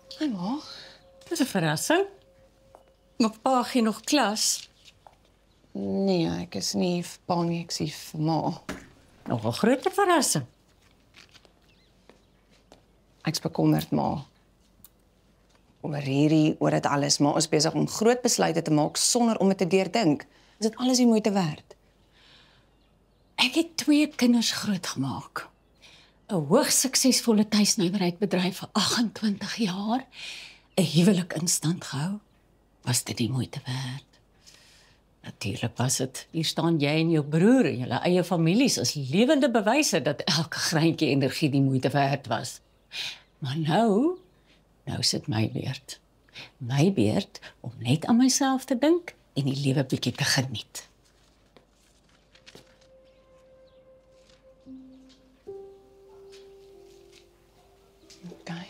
Hi ma. Dis 'n verrassing. Nog pa gee nog klas. Nee, ek is nie vir pa nie, ek is vir ma. Nog 'n groter verrassing. Ek's bekommerd ma. Oor dit alles, maar ons is besig om groot besluite te maak sonder om dit te deurdink. Is dit alles die moeite werd? Ek het 2 kinders grootgemaak. 'n hoogs suksesvolle tuisnywerheidbedryf vir 28 jaar, 'n huwelik in stand gehou. Was dit die moeite werd? Natuurlik was dit. Hier staan jy en jou broer en julle eie families as lewende bewyse dat elke greintjie energie die moeite werd was. Maar nou is dit my beurt. My beurt om net aan myself te dink en die lewe bietjie te geniet. Okay.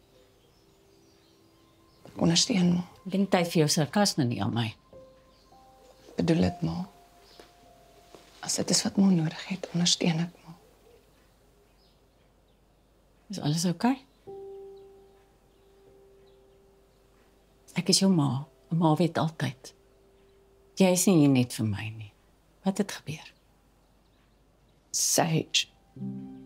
Ek ondersteun ma. Dink jy vir jou sarkasme nie aan my? Bedoel dit ma. As dit is wat ma nodig het, ondersteun ek ma. Is alles oukei? Ek is jou ma. 'n Ma weet altyd. Jy is nie hier net vir my nie. Wat het gebeur? Sage.